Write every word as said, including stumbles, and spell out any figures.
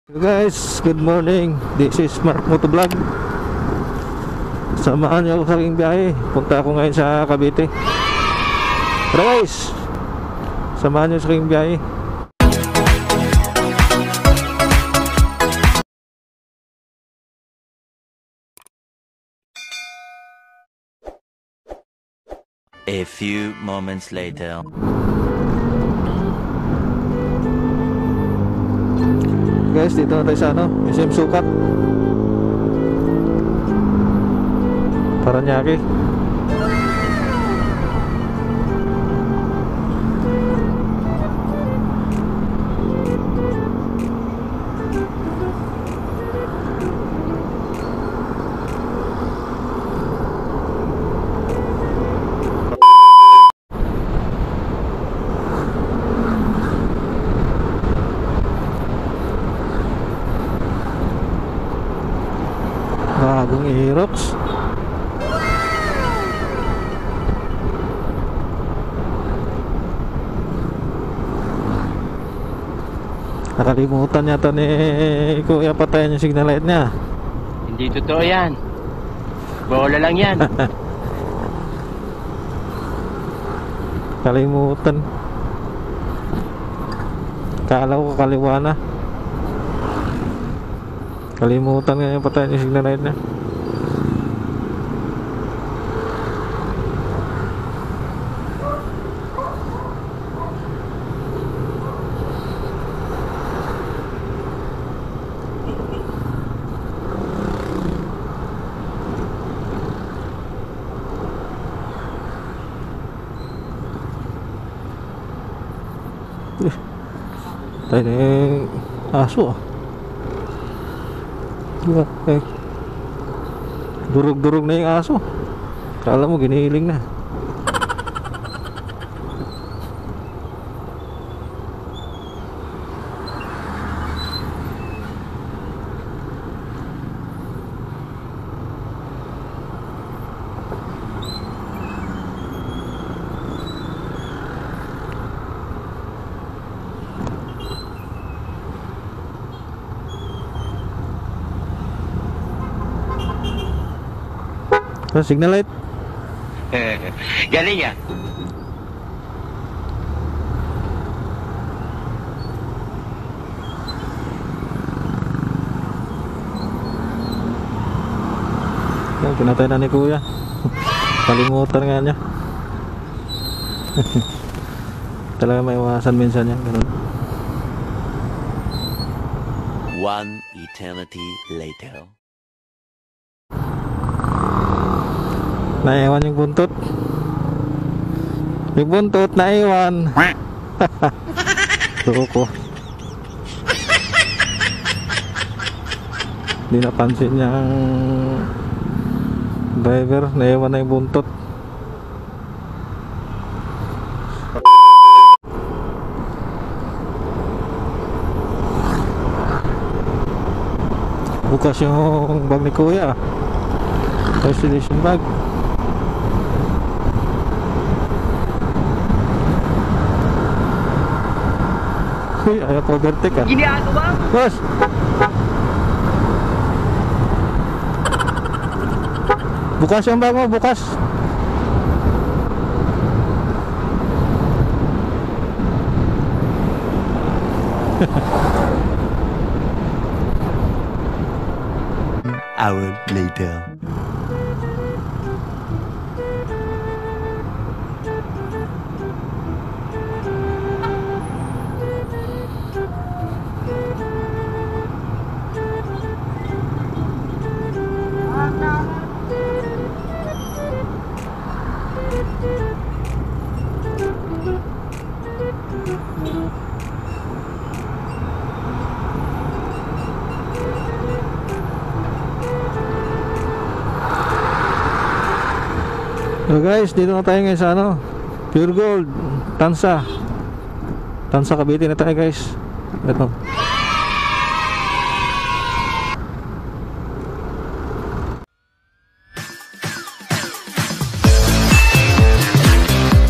Hello guys, good morning. This is Mark Motovlog. Samahan niyo ako sa aking biyahe. Punta ako ngayon sa Cavite. Tara guys, samahan niyo sa aking biyahe. A few moments later. Guys, dito na tayo sa ano, S M Sukat, Paranaque. Bagong Aerox. Nakalimutan yata ni Kuya patayan yung signal light niya. Hindi totoo yan. Bola lang yan. Kalimutan. Kala ko kaliwa na. Kalimutan nga yung patayan yung signal light niya. Tayo na yung aso ah. Eh, durug-durug na yung aso. Kala mo giniling na. Oh, signal light. Galing yan. Yan, pinatay na ni Kuya. Kalimutan nga niya. Talaga may iwasan minsan yan. Ganun. One eternity later. Naiwan yung buntot. Yung buntot naiwan. Loko. Hindi napansin niyang driver. Naiwan na yung buntot. Bukas yung bag ni Kuya. Isolation bag. Uy, ayaw po overtake ah. Ginagawa? Boss! Bukas yung bag mo, bukas. Hour later. So guys, dito na tayo ngayon sa ano, Pure Gold, Tansa. Tansa Cavite na tayo guys. Ito.